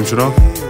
Nimm schon auf?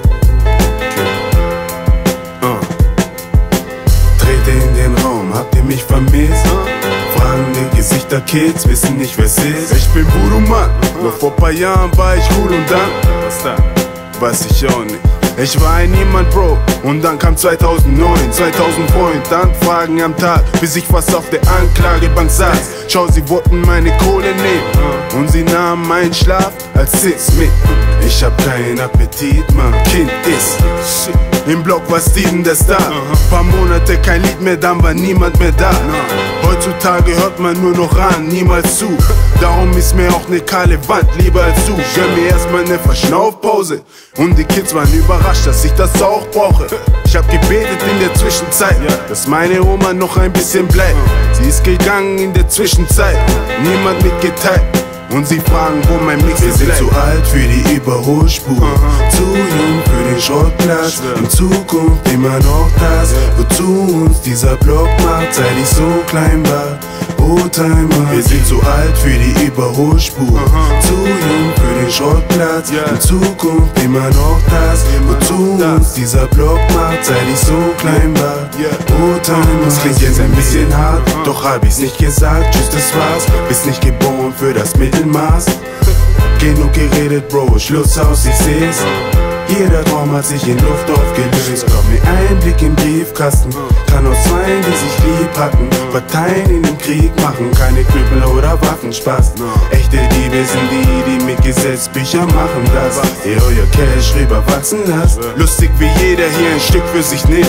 Trete in den Raum, habt ihr mich vermisst? Fragende Gesichter, Kids, wissen nicht, wer's ist. Ich bin Voodoo Mann, noch vor paar Jahren war ich cool und dann, was da? Weiß ich auch nicht. Ich war ein Niemand, Bro, und dann kam 2009, 2000 Freunde, Anfragen am Tag, bis ich fast auf der Anklagebank saß. Schau, sie wollten meine Kohle nehmen, und sie nahmen meinen Schlaf als Sitz mit. Ich hab keinen Appetit, Mann, Kind ist im Block war Steven der Star. Paar Monate kein Lied mehr, dann war niemand mehr da. Heutzutage hört man nur noch an, niemals zu. Darum ist mir auch ne kahle Wand lieber als du. Gönn mir erstmal ne Verschnaufpause. Und die Kids waren überrascht, dass ich das auch brauche. Ich hab gebetet in der Zwischenzeit, dass meine Oma noch ein bisschen bleibt. Sie ist gegangen in der Zwischenzeit, niemand mitgeteilt. Und sie fragen, wo mein Mix ist. Wir sind zu alt für die Überholspur, zu jung für den Schrottplatz. In Zukunft immer noch das, wozu uns dieser Block macht, seit ich so klein war. Oldtimer. Wir sind zu alt für die Überholspur, zu jung für den Schrottplatz. In Zukunft immer noch das, wozu uns dieser Block macht, seit ich so klein war. Oldtimer. Das klingt jetzt ein bisschen hart, doch hab ich's nicht gesagt. Tschüss, das war's, bist nicht geboren für das Mittelmaß. Genug geredet, Bro, Schluss aus, ich seh's. Jeder Traum hat sich in Luft aufgelöst. Glaub mir, ein Blick im Briefkasten kann aus Zweien, die sich lieb hatten, Parteien in den Krieg machen, keine Knüppel oder Waffenspaß. Echte Diebe sind die mit Gesetzbüchern machen das. Ihr euer Cash rüber wachsen lasst. Lustig wie jeder hier ein Stück für sich nimmt.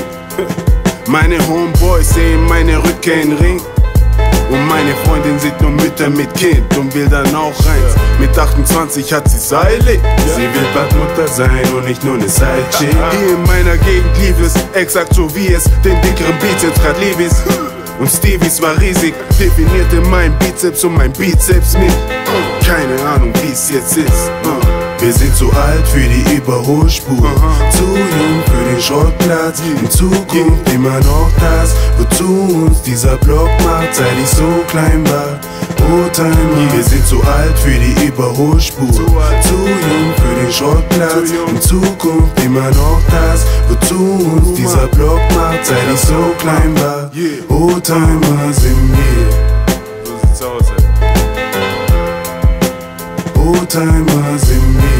Meine Homeboys sehen meine Rückkehr in Ring. Und meine Freundin sieht nur Mütter mit Kind und will dann auch eins. Mit 28 hat sie's eilig. Sie will bald Mutter sein und nicht nur ne Sidechick. Hier in meiner Gegend lief es exakt so wie es den dickeren Bizeps grad lieb ist. Und Stevies war riesig, definierte mein Bizeps und mein Bizeps nicht. Keine Ahnung wie's jetzt ist. Wir sind zu alt für die Überholspur, zu jung für den Schrottplatz. In Zukunft immer noch das, wozu uns dieser Block macht, seit ich so klein war. Oldtimer. Wir sind zu alt für die Überholspur, zu jung für den Schrottplatz. In Zukunft immer noch das, wozu uns dieser Block macht, seit ich so klein war. Oldtimer sind wir. So sieht's aus, ey. Oldtimer sind wir.